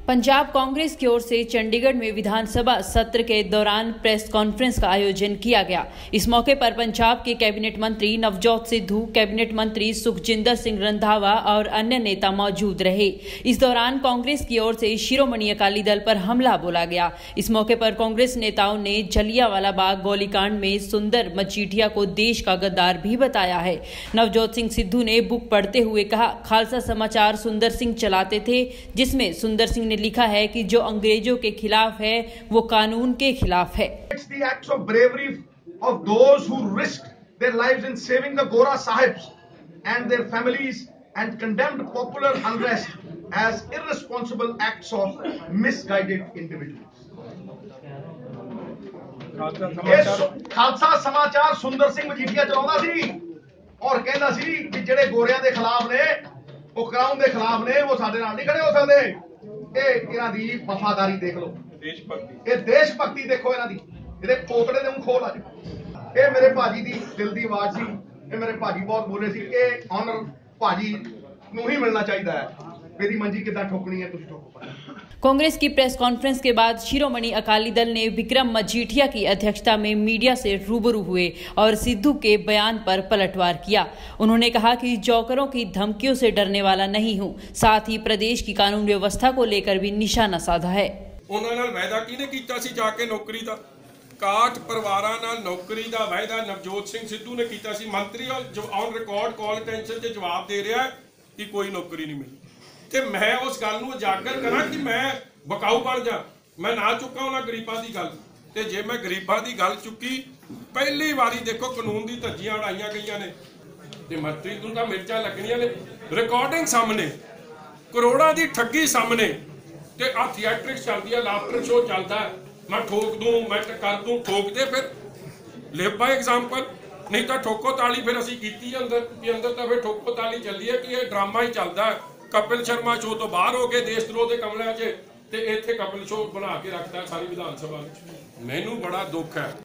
पंजाब कांग्रेस की ओर से चंडीगढ़ में विधानसभा सत्र के दौरान प्रेस कॉन्फ्रेंस का आयोजन किया गया। इस मौके पर पंजाब के कैबिनेट मंत्री नवजोत सिद्धू, कैबिनेट मंत्री सुखजिंदर सिंह रंधावा और अन्य नेता मौजूद रहे। इस दौरान कांग्रेस की ओर से शिरोमणि अकाली दल पर हमला बोला गया। इस मौके पर कांग्रेस नेताओं ने जलियांवाला बाग गोलीकांड में सुंदर मजीठिया को देश का गद्दार भी बताया है। नवजोत सिंह सिद्धू ने बुक पढ़ते हुए कहा, खालसा समाचार सुंदर सिंह चलाते थे, जिसमें सुंदर सिंह ने लिखा है कि जो अंग्रेजों के खिलाफ है वो कानून के खिलाफ है। It's the acts of bravery of those who risked their lives in saving the Gora Sahibs and their families and condemned popular unrest as irresponsible acts of misguided individuals. Khalsa समाचार सुंदर सिंह मजीठिया चलाਉਂਦਾ ਸੀ और कहता ਸੀ कि ਜਿਹੜੇ ਗੋਰਿਆਂ ਦੇ ਖਿਲਾਫ ਨੇ ਉਹ ਕਰਾਉਣ ਦੇ ਖਿਲਾਫ ਨੇ ਉਹ ਸਾਡੇ ਨਾਲ ਨਹੀਂ ਖੜੇ ਹੋ ਸਕਦੇ। ਇਹਨਾਂ ਦੀ ਵਫਾਦਾਰੀ ਦੇਖ ਲਓ, ਦੇਸ਼ ਭਗਤੀ ਦੇਖੋ, ਇਹਨਾਂ ਦੀ ਇਹਦੇ ਕੋਕੜੇ ਦੇ ਮੂੰਹ ਖੋਲ ਅੱਜ। ਇਹ ਮੇਰੇ ਭਾਜੀ ਦੀ ਦਿਲ ਦੀ ਆਵਾਜ਼ ਸੀ, ਇਹ ਮੇਰੇ ਭਾਜੀ ਬਹੁਤ ਬੋਲੇ ਸੀ ਕਿ ਆਨਰ ਭਾਜੀ ਨੂੰ ही मिलना चाहिए है। मेरी मंजी कितना ठोकनी है, तुझे ठोको। कांग्रेस की प्रेस कॉन्फ्रेंस के बाद शिरोमणि अकाली दल ने विक्रम मजीठिया की अध्यक्षता में मीडिया से रूबरू हुए और सिद्धू के बयान पर पलटवार किया। उन्होंने कहा कि जौकरों की धमकियों से डरने वाला नहीं हूं, साथ ही प्रदेश की कानून व्यवस्था को लेकर भी निशाना साधा है। उन्हां नाल वायदा किहने कीता सी जाके नौकरी दा 61 परिवारां नाल नौकरी दा वायदा नवजोत सिंह सिद्धू ने कीता सी। मंत्री ऑन रिकॉर्ड कॉल अटेंशन से जवाब दे रहा है कि कोई नौकरी नहीं मिली। ਤੇ मैं उस गल ਨੂੰ ਉਜਾਗਰ ਕਰਾਂ कि मैं ਬਕਾਊ ਬਣ ਜਾ। मैं ना चुका ਉਹਨਾਂ ਗਰੀਬਾਂ ਦੀ ਗੱਲ, ਤੇ ਜੇ ਮੈਂ ਗਰੀਬਾਂ ਦੀ ਗੱਲ ਚੁੱਕੀ ਪਹਿਲੀ ਵਾਰੀ ਦੇਖੋ ਕਾਨੂੰਨ ਦੀ ਧੱਜੀਆਂ ਉਡਾਈਆਂ ਗਈਆਂ ਨੇ ਤੇ ਮੰਤਰੀ ਨੂੰ ਤਾਂ ਮਿਰਚਾਂ ਲੱਗਣੀਆਂ ਨੇ। ਰਿਕਾਰਡਿੰਗ ਸਾਹਮਣੇ, ਕਰੋੜਾਂ ਦੀ ਠੱਗੀ ਸਾਹਮਣੇ, ਤੇ ਆ ਥੀਏਟਰਿਕ ਚੱਲਦੀ ਆ, ਲਾਫਟਰ ਸ਼ੋ ਚੱਲਦਾ, ਮੈਂ ਠੋਕ ਦੂੰ, ਮੈਂ ਕਰ ਦੂੰ, ਠੋਕ ਦੇ ਫਿਰ ਲਿਵ ਬਾਈ ਐਗਜ਼ਾਮਪਲ। नहीं तो ठोको ताली फिर असी कीती अंदर भी, अंदर तो फिर ठोको ताली चलती है कि यह ड्रामा ही चलता है। कपिल शर्मा शो तो बाहर हो गए देश द्रोह के कमलिਆਂ 'ਚ, ਤੇ ਇੱਥੇ कपिल शो बना के रखता है सारी विधान सभा। मैनू बड़ा दुख है।